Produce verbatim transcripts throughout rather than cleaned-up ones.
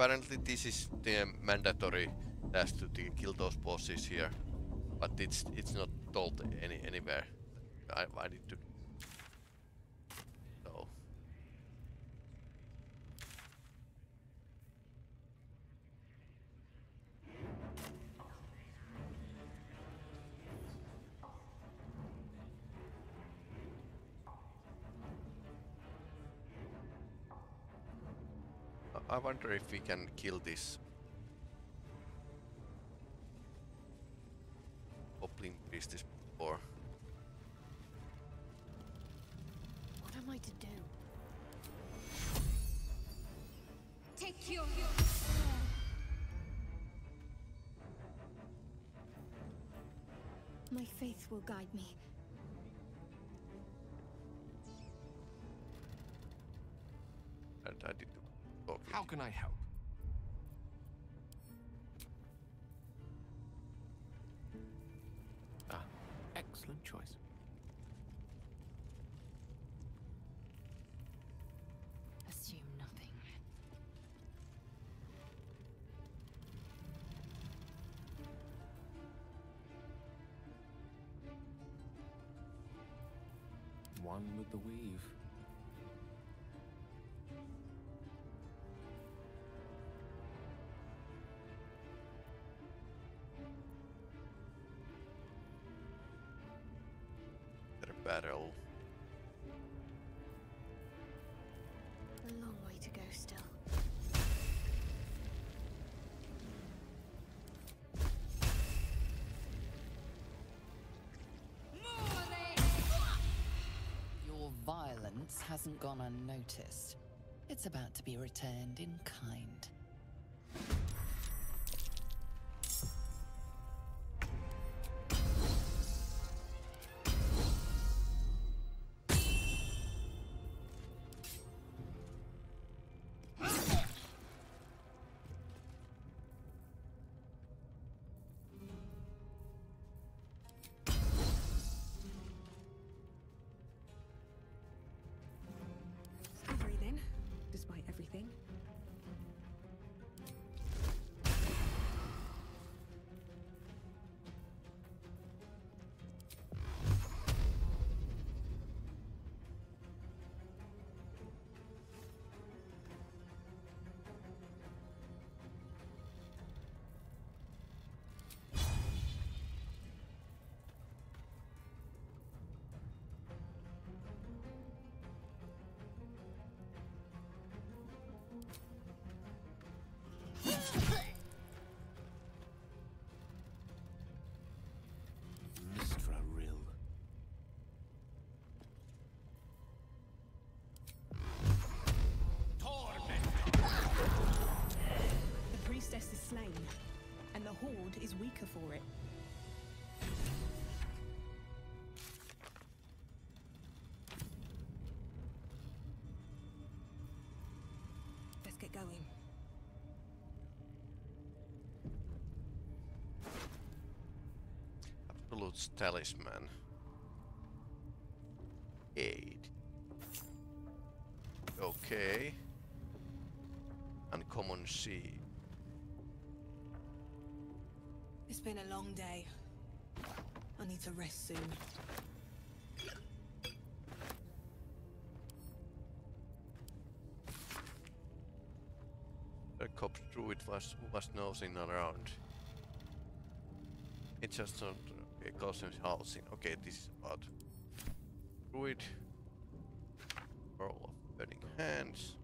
apparently this is the mandatory task to, to kill those bosses here, but it's it's not told any anywhere. I, I need to. So. I wonder if we can kill this goblin priestess before. What am I to do? Take your... My faith will guide me. And I did talk with How can I help? Ah, excellent choice. Assume nothing. One with the weave. battle. A long way to go still. Your violence hasn't gone unnoticed. It's about to be returned in kind. Despite everything. Is slain, and the horde is weaker for it. Let's get going. Absolute talisman. Aid. Okay. Uncommon seed. It's been a long day. I need to rest soon. The cop druid was was nosing around. It's just not okay, cosmic housing. Okay, this is about druid. Roll of burning hands.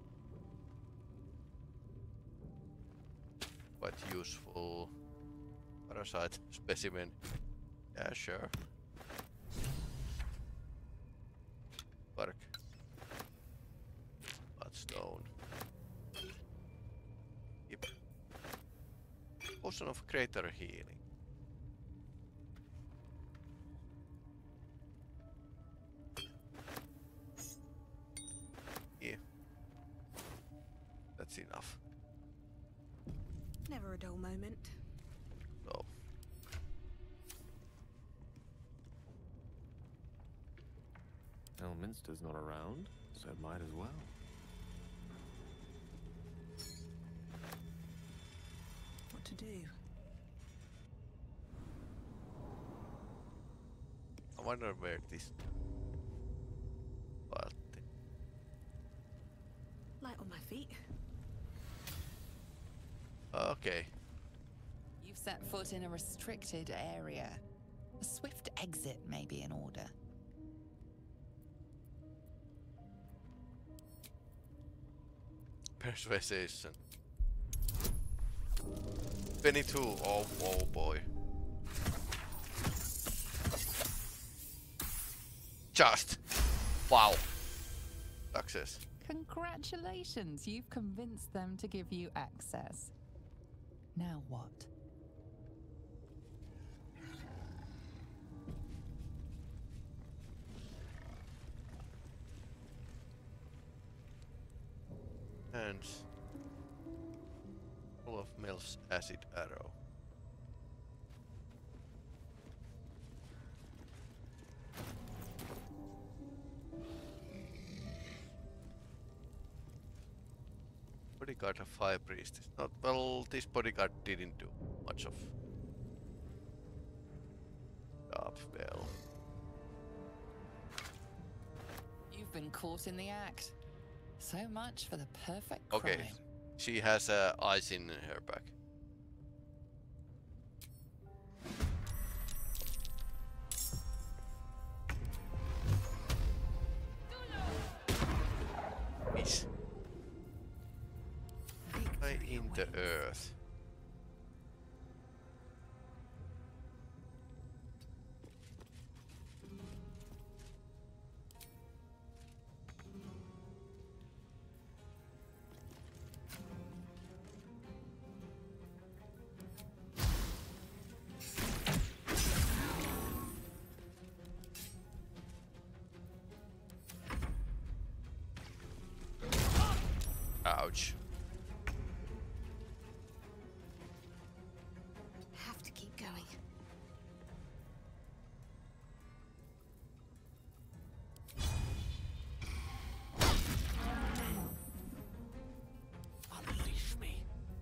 Quite useful. Parasite specimen. Yeah, sure. Bark. Bloodstone. Yep. Potion of greater healing. Yeah. That's enough. Never a dull moment. So. Elminster's not around, so might as well. to do. I wonder where this part. Light on my feet. Okay. You've set foot in a restricted area. A swift exit may be in order. Persuasion. twenty-two. Oh, oh boy. Just. Wow. Success. Congratulations, you've convinced them to give you access. Now what? And full of Mel's acid arrow. Bodyguard of Fire Priest. Not well. This bodyguard didn't do much of job well. You've been caught in the act. So much for the perfect Okay, crime. she has uh, ice in her back. Miss. Right in the earth. Ouch. Have to keep going. Unleash me.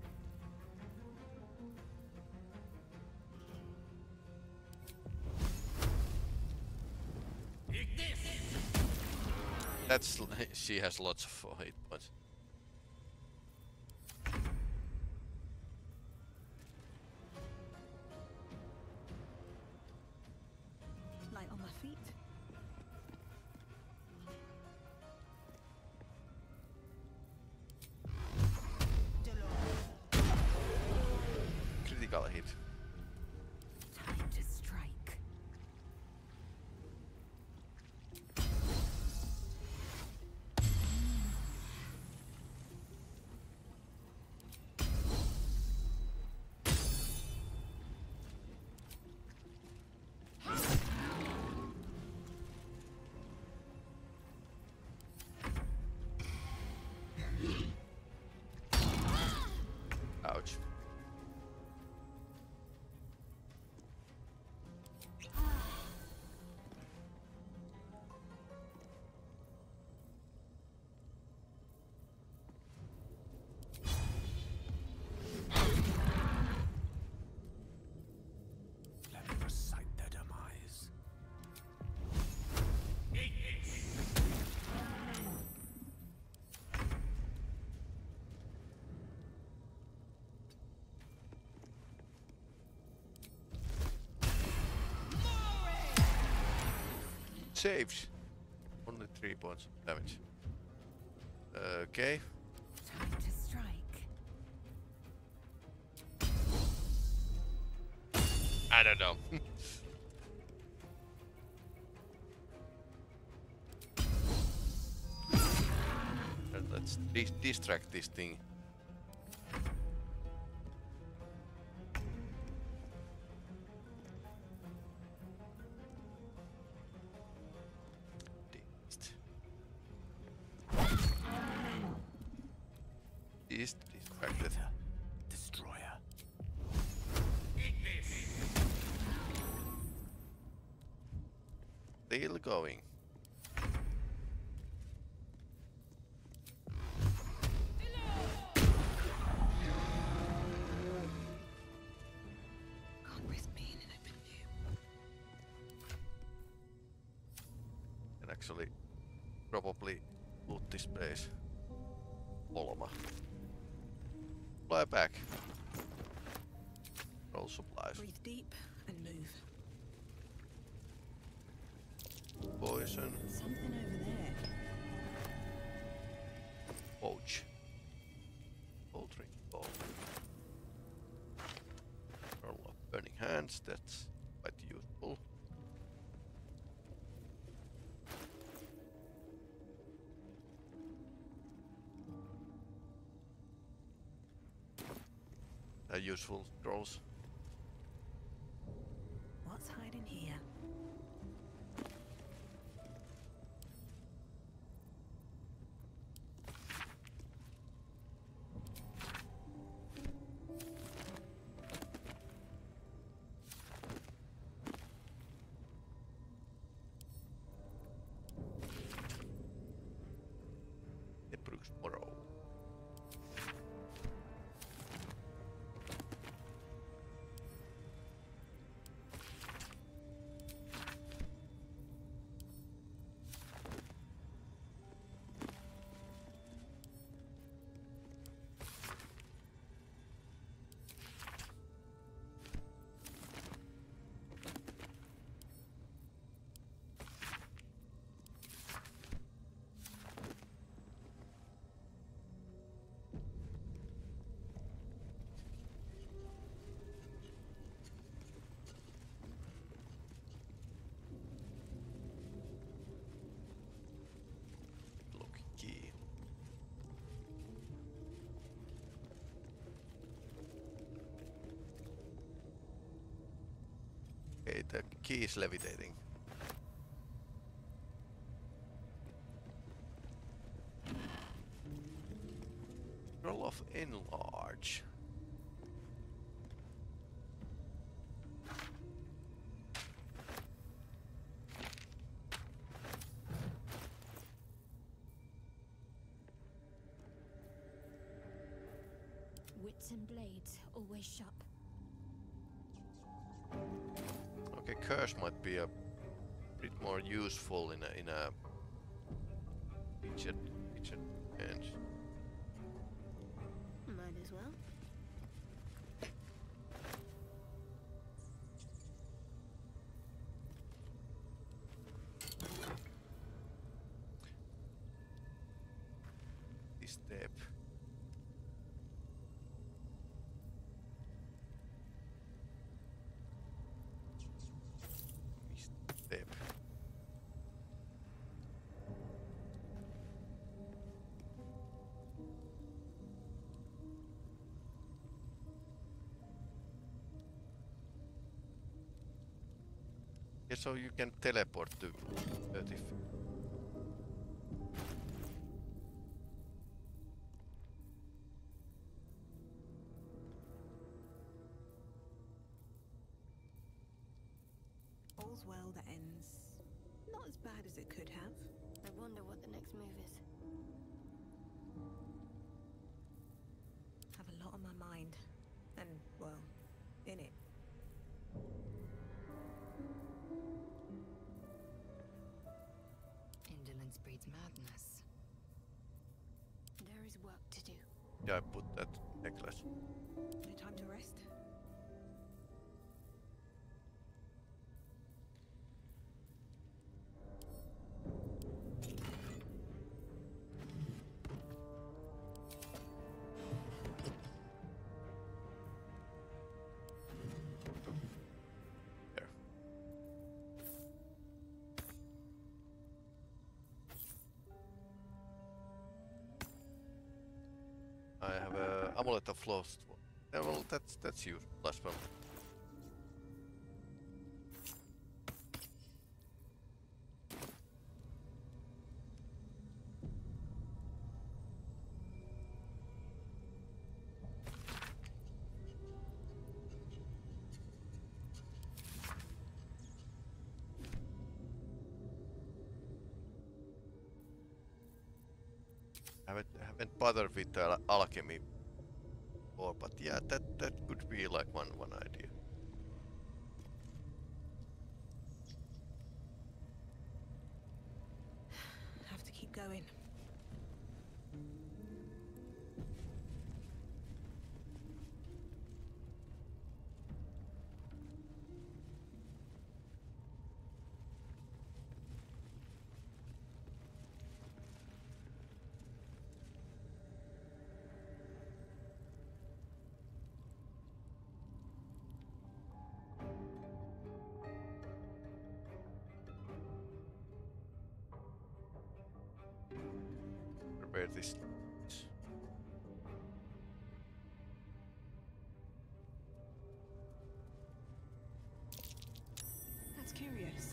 That's she has lots of hit points. Light on my feet. Critical hit. Time to strike. Ouch. Let me recite their demise. Saved. Only three points of damage. Okay. Time to strike. I don't know. And let's dis distract this thing. Dist. Dist distracted. Destroyer. Still going. actually probably loot this place. Olma. Fly back. Roll supplies. Breathe deep and move. Poison. Something over there. Poach. Poultry. Ball. Roll of burning hands. That's quite useful. Uh, useful scrolls. What's hiding here? The Brooks Morrow. Look key. Okay, the key is levitating. Roll of enlarge. Wits and blades always sharp. Okay, curse might be a bit more useful in a in a fidget fidget hands. Might as well. This step. This step. Yeah, so you can teleport to thirty. All's well that ends. Not as bad as it could have. I wonder what the next move is. Have a lot on my mind. And, well, in it. Indolence breeds madness. There is work to do. Yeah, I put that necklace. No time to rest? There. I have a amulet of lost. Yeah, well, that's that's you last one. Haven't haven't bothered with the al- alchemy, or but yeah, that that could be like one one idea. going. Prepare this. That's curious.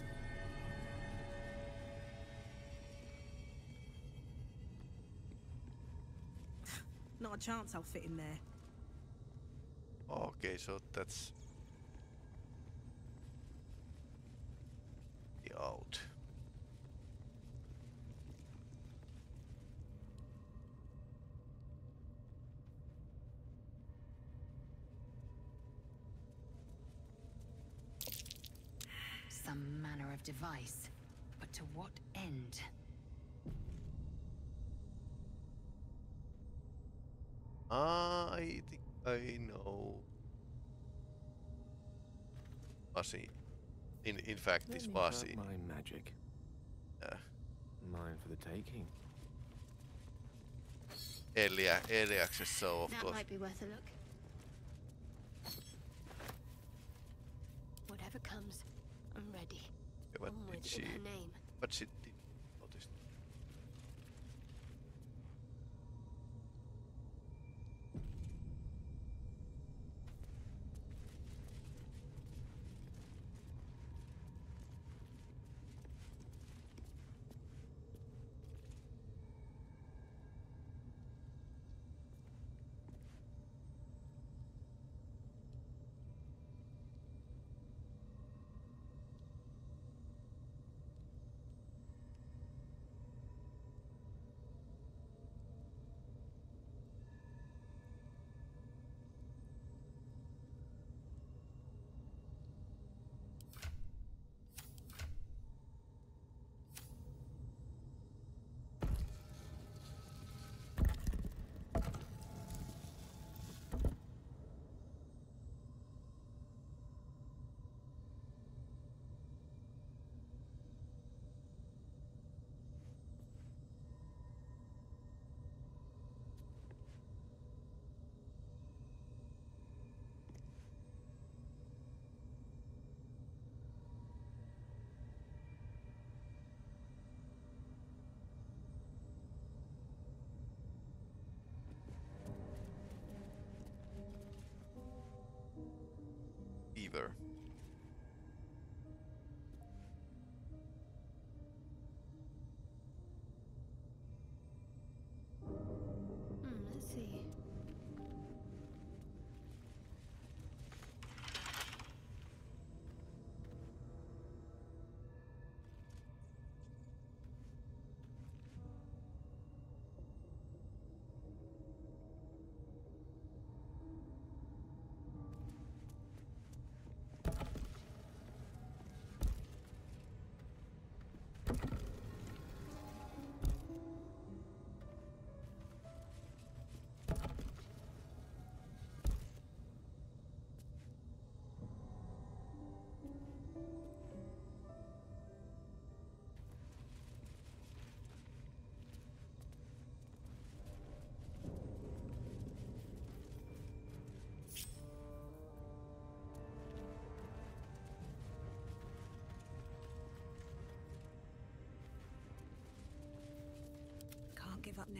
Not a chance I'll fit in there. Okay, so that's the out. Some manner of device. But to what end? I think I know. Fuzzy. In in fact, Let this me Fuzzy. have my magic. Yeah. Mine for the taking. Early, early access, so of That course. might be worth a look. Whatever comes, I'm ready. Yeah, what Onward did she? in her name. What she did notice? Beaver. Hmm, let's see. Can't give up now.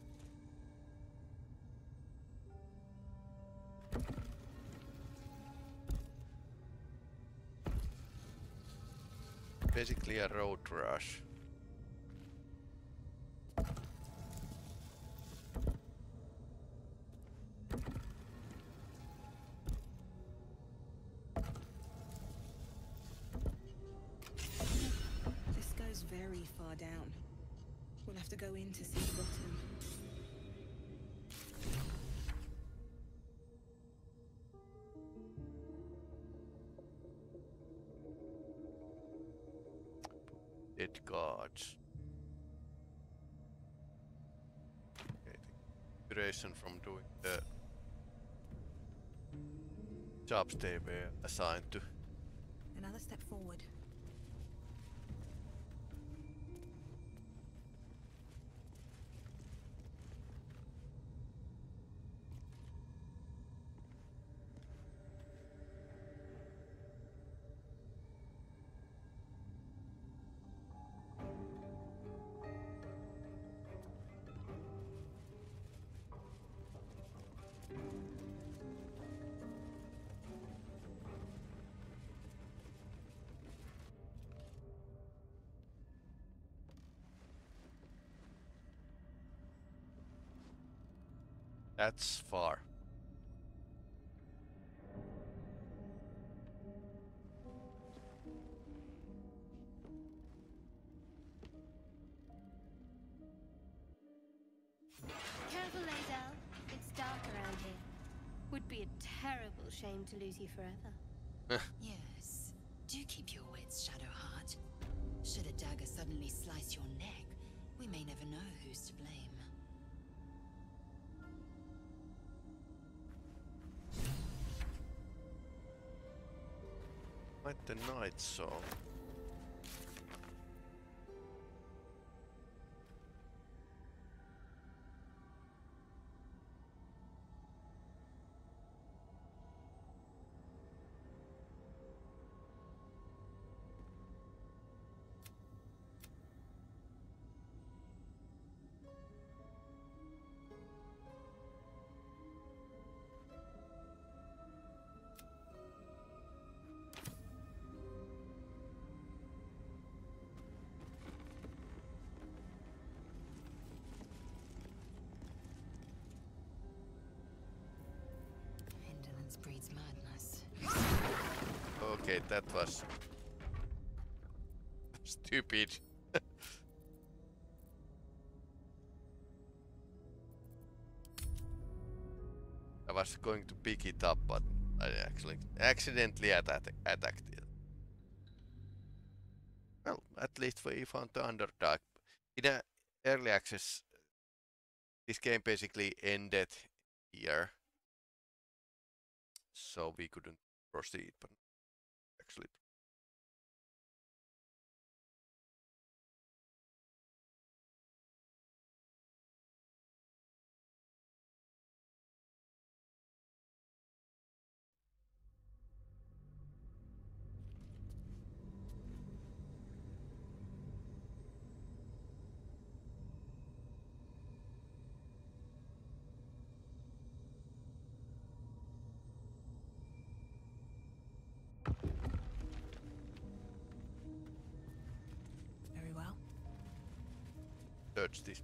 Basically a road rush. This goes very far down. We'll have to go in to see the bottom. Dead gods. inspiration from doing the jobs they were assigned to. Another step forward. That's far. Careful, Lazel. It's dark around here. Would be a terrible shame to lose you forever. Yes. Do keep your wits, Shadowheart. Should a dagger suddenly slice your neck, we may never know who's to blame. Like the night song. Indolence breeds madness. Okay, that was stupid. I was going to pick it up, but I actually accidentally atta attacked it. Well, at least we found the Underdark. In a early access, this game basically ended here, so we couldn't proceed, but actually. Very well. Search this.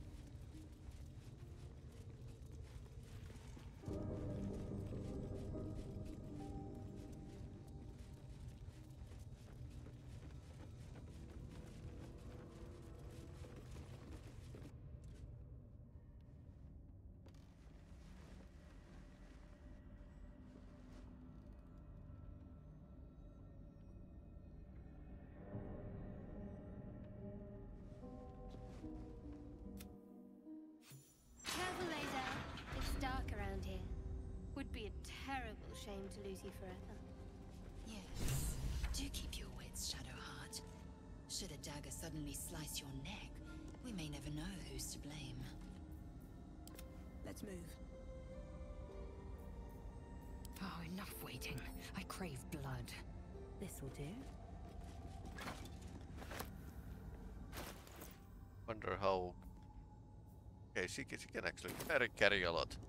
Careful, Lazel. It's dark around here. Would be a terrible shame to lose you forever. Yes. Do keep your wits, Shadowheart. Should a dagger suddenly slice your neck, we may never know who's to blame. Let's move. Oh, enough waiting. I crave blood. This'll do. Wonder how. Okay, she can, she can actually carry, carry a lot.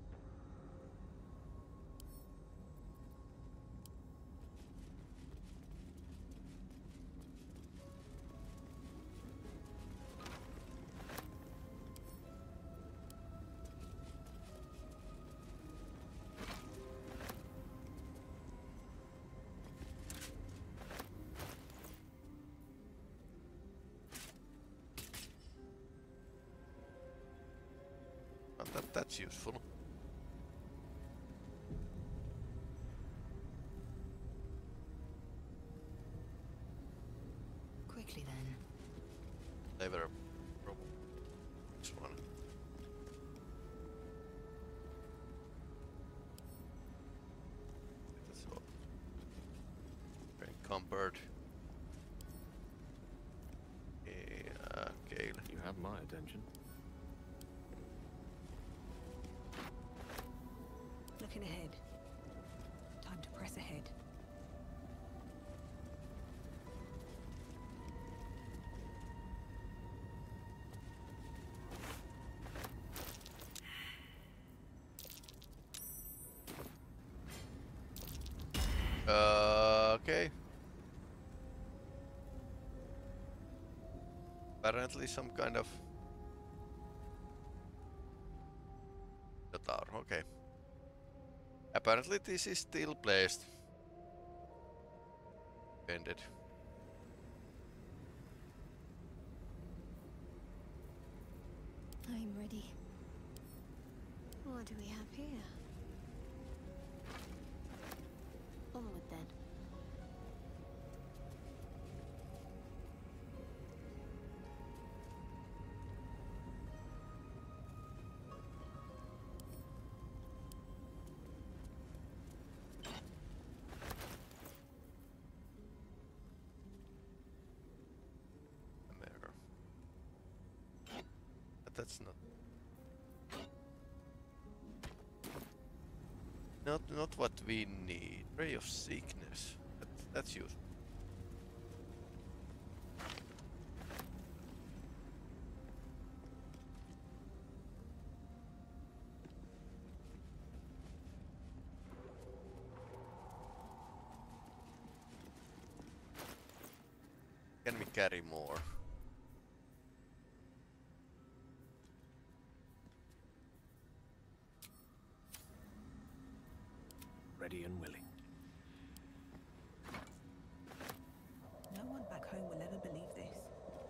Well, that, that's useful. Quickly then. Never a problem. This one. heard. Okay, uh, Gale. You have my attention. Looking ahead. Time to press ahead. Uh, okay. Apparently some kind of the tower, okay. Apparently this is still placed. Ended. I'm ready. What do we have here? Onward then. Mirror. But that's not Not not what we need. Ray of sickness. That, that's useful. Can we carry more? Ready and willing. No one back home will ever believe this.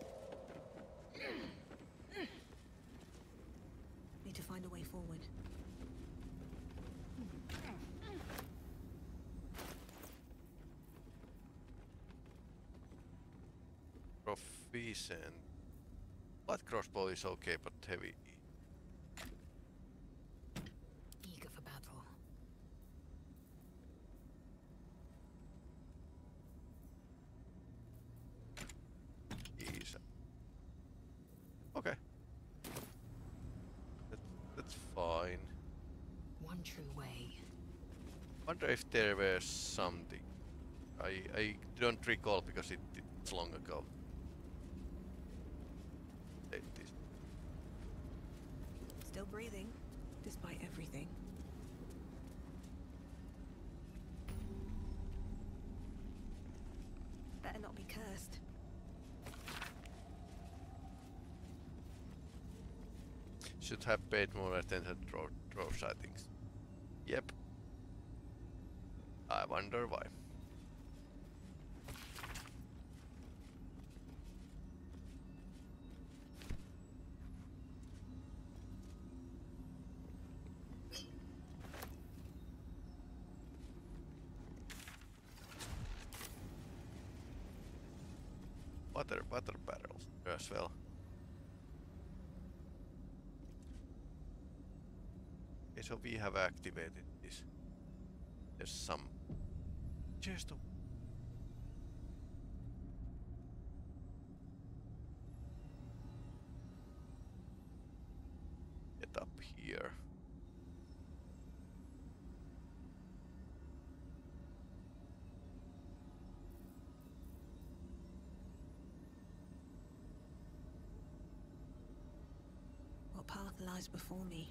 Need to find a way forward. Proficient. Light crossbow is okay, but heavy. Eager for battle. Is okay. That, that's fine. One true way. Wonder if there was something. I I don't recall because it, it's long ago. Take this. Still breathing, despite everything. Better not be cursed. Should have paid more attention to draw, draw sightings. Yep. I wonder why. Water, water barrels as well. Okay, so we have activated this. There's some chest of get up here. What path lies before me?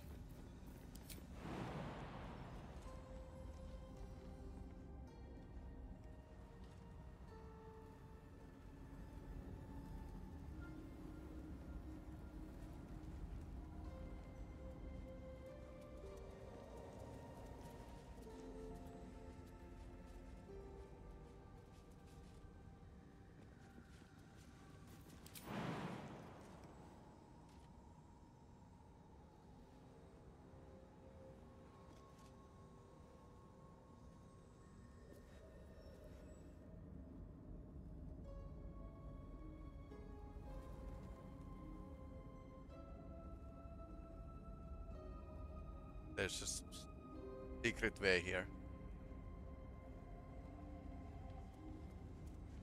There's a s- secret way here.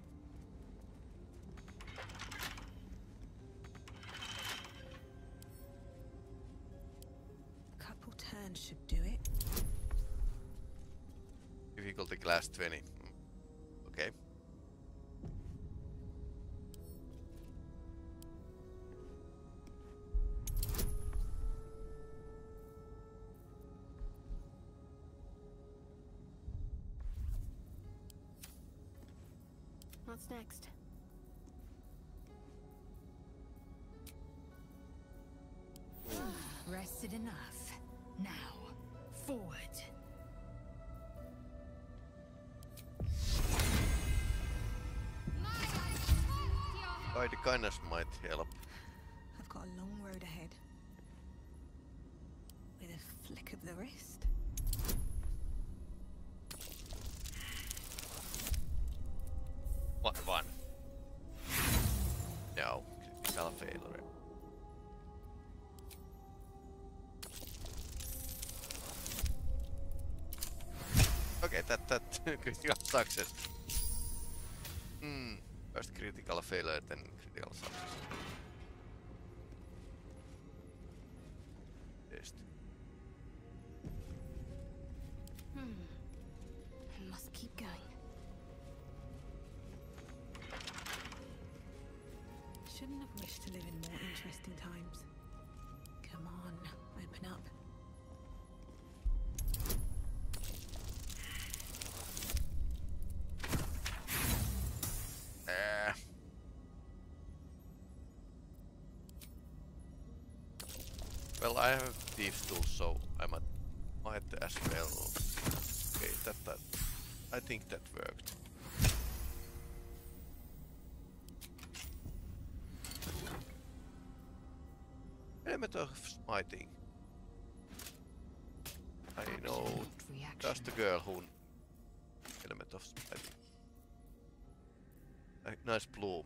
Difficulty class twenty. Okay. What's next? Rested enough. Now, forward. By the kindness might help. I've got a long road ahead. With a flick of the wrist. What one? No, critical failure. Okay, that that critical success. Hmm. First critical failure, then critical success. Test. Hmm. Must keep going. Shouldn't have wished to live in more interesting times. Come on, open up. Uh. Well, I have thieves tools, so I might, might as well. Okay, that that. I think that worked. Element of smiting. I know just the girl who element of smiting. A nice bloom.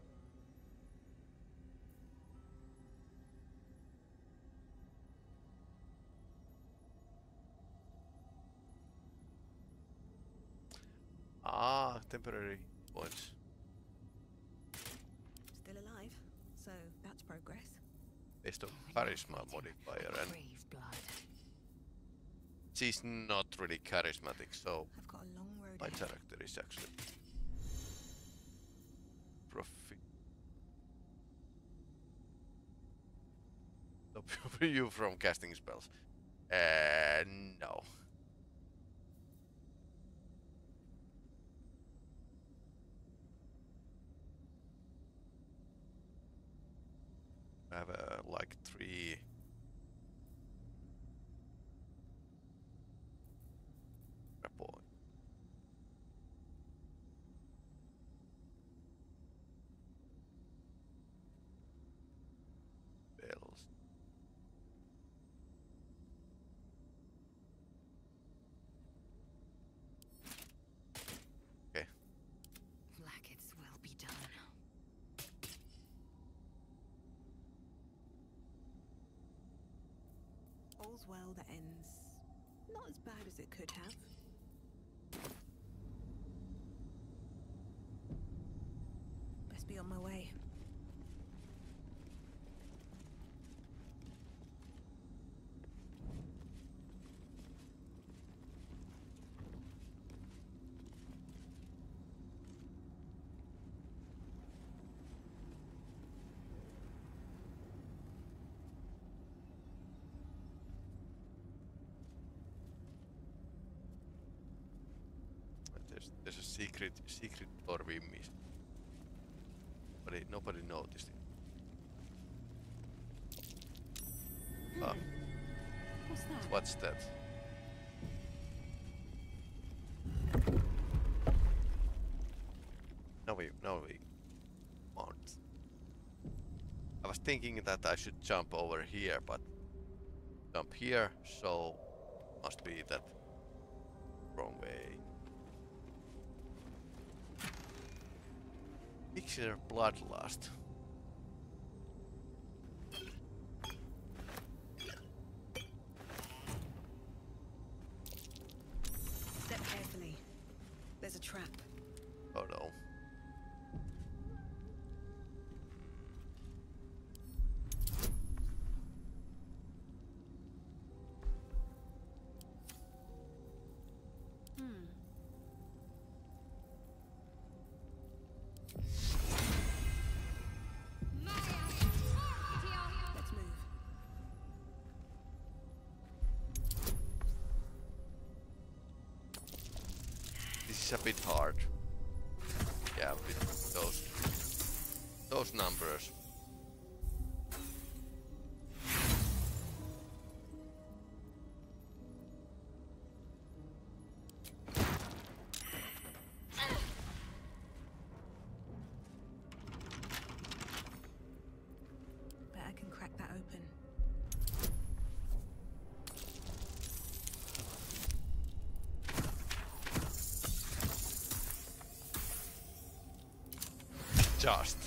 Ah, temporary points. Still alive, so that's progress. Based on charisma modifier, and Brave blood. she's not really charismatic, so I've got a long road my ahead. character is actually profi. Stop you from casting spells. Uh, no. I have uh, like three. Point. Bells. Okay. Blackets will be done. All's well that ends not as bad as it could have. Best be on my way. There's there's a secret secret door we missed. Nobody nobody noticed it. Ah, What's that? what's that? Now we now we mount. I was thinking that I should jump over here, but jump here, so must be that wrong way. Mixer bloodlust. Step carefully. There's a trap. Oh no. Hmm. is a bit hard. Yeah, with those those numbers. Bet I can crack that open. Just.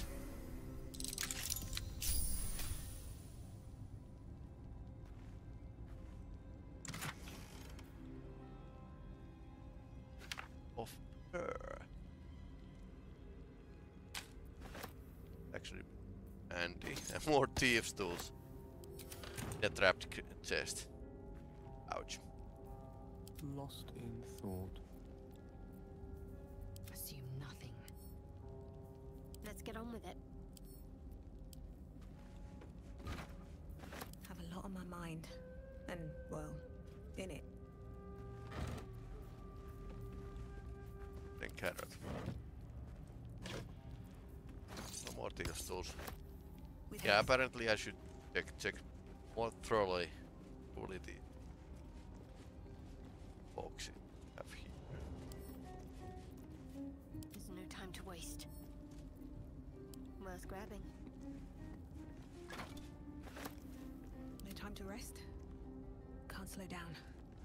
Of her. Actually, Andy, and more thieves' tools. A trapped c- chest. Ouch. Lost in thought. Assume nothing. Let's get on with it. Have a lot on my mind. And, well, in it. Then carrot. No more thieves' tools. With Yeah, haste. apparently I should check check more thoroughly fully the box we have here. There's no time to waste. Worth grabbing. No time to rest. Can't slow down.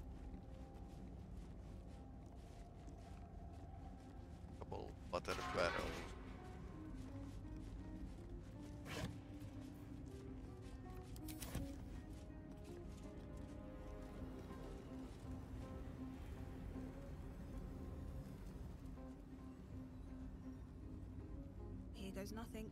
Couple butter barrels. Here goes nothing.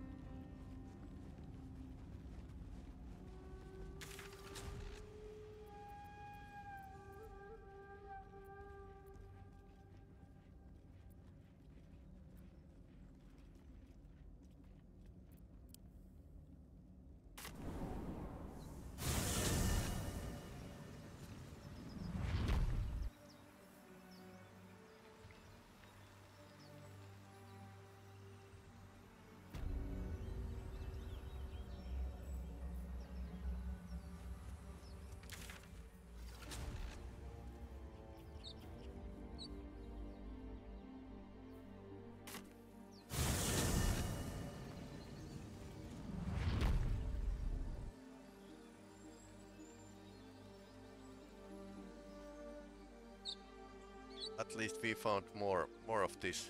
At least we found more more of this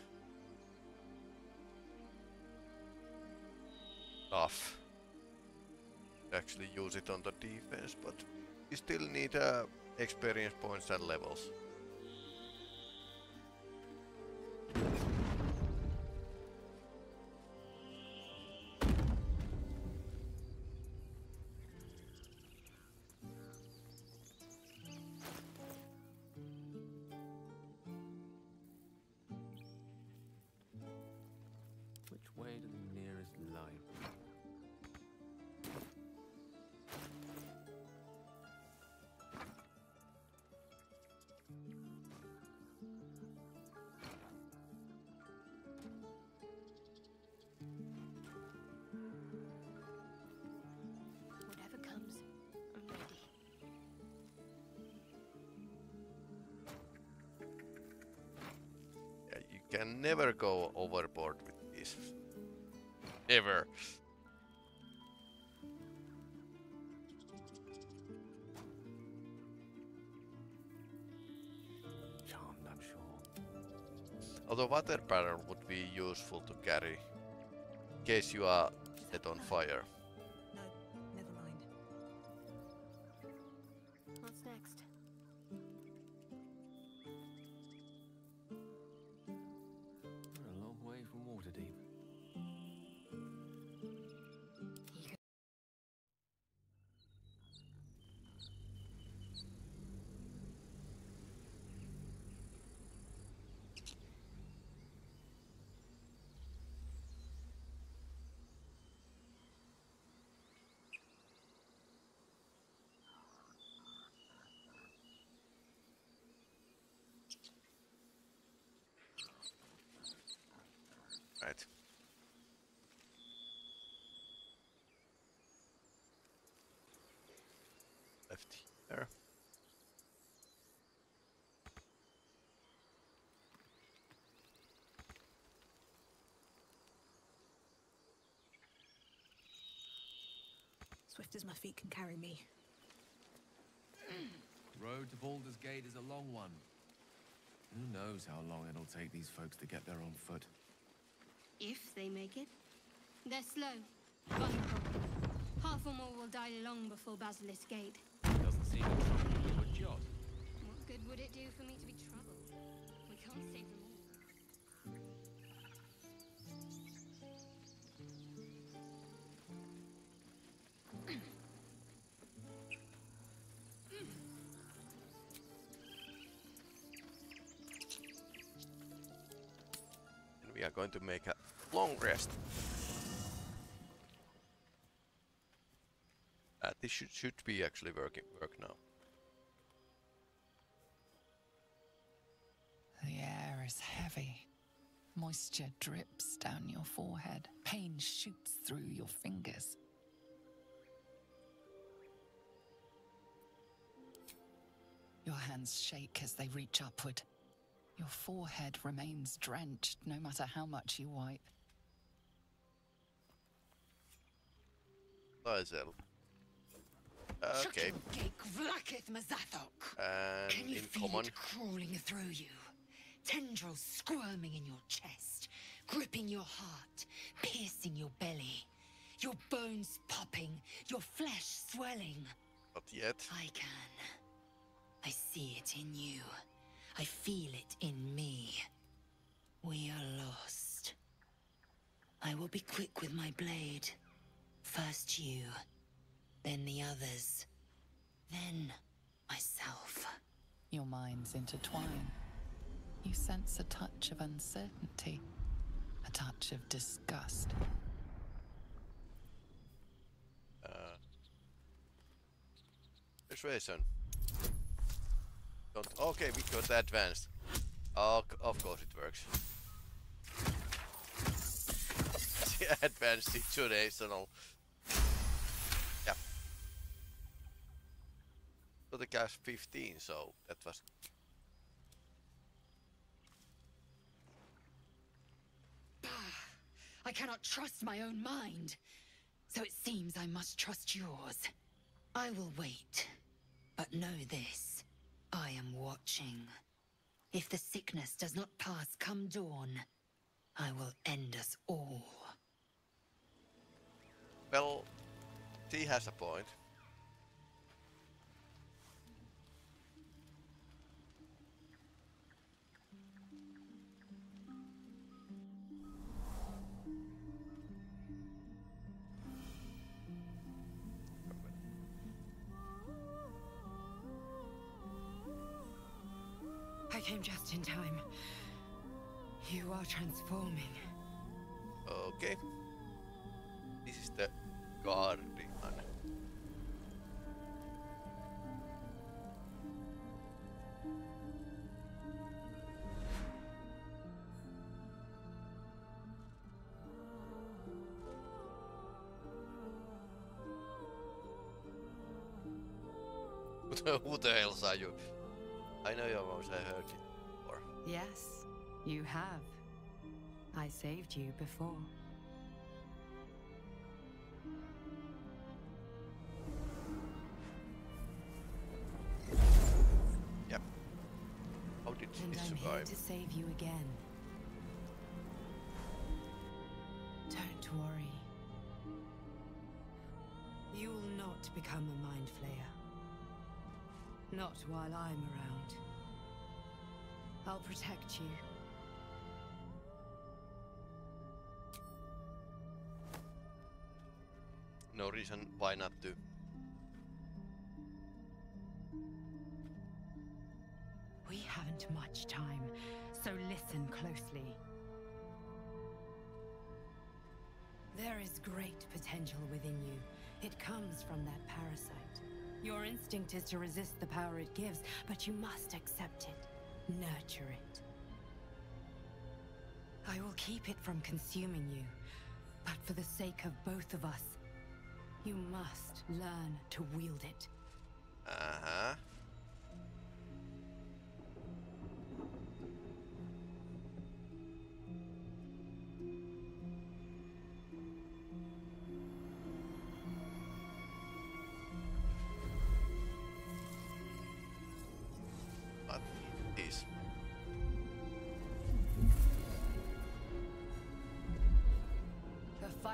stuff. Actually use it on the defense, but we still need uh, experience points and levels. Which way to the nearest library? Whatever comes, I'm ready. Yeah, you can never go overboard with this. Never. Charmed, I'm sure. Although water barrel would be useful to carry in case you are set on fire. No, never mind. What's next? We're a long way from Waterdeep. swift as my feet can carry me. Road to Baldurs Gate is a long one. Who knows how long it'll take these folks to get there on foot. If they make it. They're slow, vulnerable. Half or more will die long before Basilisk Gate. Doesn't seem to trouble you a jot. What good would it do for me to be troubled? We can't save them all. And we are going to make a long rest. Uh, this should, should be actually working work now. The air is heavy. Moisture drips down your forehead. Pain shoots through your fingers. Your hands shake as they reach upward. Your forehead remains drenched no matter how much you wipe. Lizel. Uh, okay. And Can you in feel common. it crawling through you? Tendrils squirming in your chest, gripping your heart, piercing your belly. Your bones popping, your flesh swelling. Not yet. I can. I see it in you. I feel it in me. We are lost. I will be quick with my blade. First you, then the others, then myself. Your minds intertwine. You sense a touch of uncertainty, a touch of disgust. Uh, persuasion. Don't. Okay, we got advanced. Oh, of course it works. Advanced situational. Yeah. So the guy's fifteen, so that was. I cannot trust my own mind. So it seems I must trust yours. I will wait. But know this. I am watching. If the sickness does not pass come dawn, I will end us all. Well, he has a point. I came just in time. You are transforming. Okay. This is the guardian. Who the hell are you? I know your voice, I heard it before. Yes, you have. I saved you before. Yep. How did And he I'm here survive? to save you again. Don't worry. You will not become a mind flayer. Not while I'm around. I'll protect you. No reason why not to. We haven't much time, so listen closely. There is great potential within you. It comes from that parasite. Your instinct is to resist the power it gives, but you must accept it, nurture it. I will keep it from consuming you, but for the sake of both of us, you must learn to wield it. Uh-huh.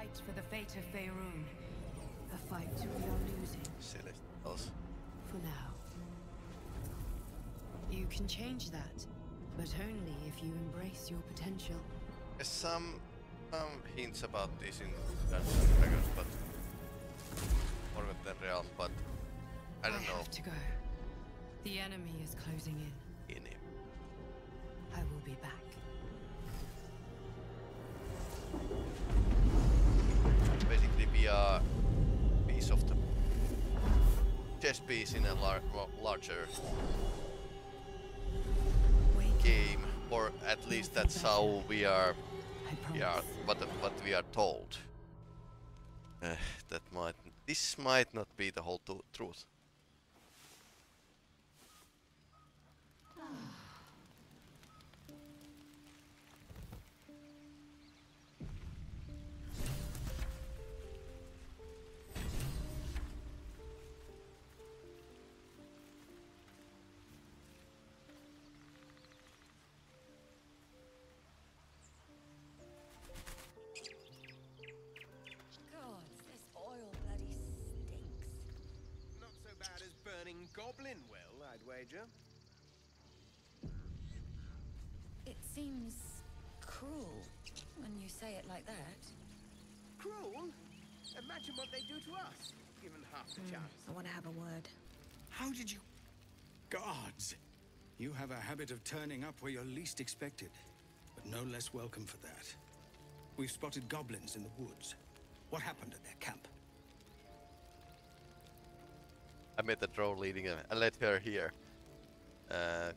fight for the fate of Faerûn. A fight we are losing. Silly else. For now. You can change that, but only if you embrace your potential. There's some some hints about this in Dungeons and Dragons, but Forgotten Realm, but I don't I know. have to go. The enemy is closing in. In him. I will be back. Basically, we are piece of the chess piece in a lar larger Wake game, or at least that's how we are. I We are promise. what what we are told. Uh, that might this might not be the whole truth. God, this oil bloody stinks. Not so bad as burning goblin will, I'd wager. It seems cruel when you say it like that. Cruel? Imagine what they do to us, given half the chance. I want to have a word. How did you... Gods! You have a habit of turning up where you're least expected, but no less welcome for that. We've spotted goblins in the woods. What happened at their camp? I made the drow leading and I let her here. Uh,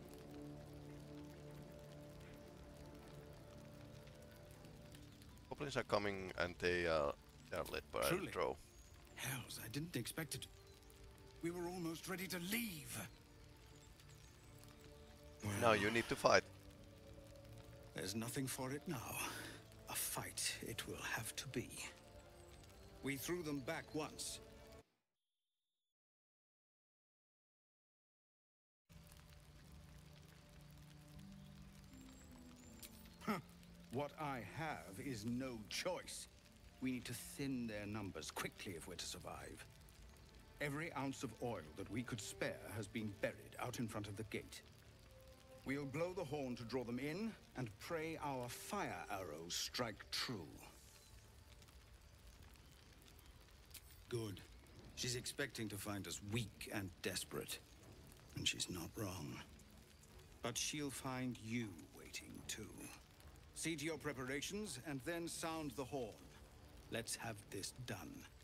goblins are coming and they, uh, they are led by Truly? a drow. Hells, I didn't expect it. We were almost ready to leave. Now you need to fight. There's nothing for it now. A fight it will have to be. We threw them back once. Huh. What I have is no choice. We need to thin their numbers quickly if we're to survive. Every ounce of oil that we could spare has been buried out in front of the gate. We'll blow the horn to draw them in, and pray our fire arrows strike true. Good. She's expecting to find us weak and desperate. And she's not wrong. But she'll find you waiting too. See to your preparations, and then sound the horn. Let's have this done.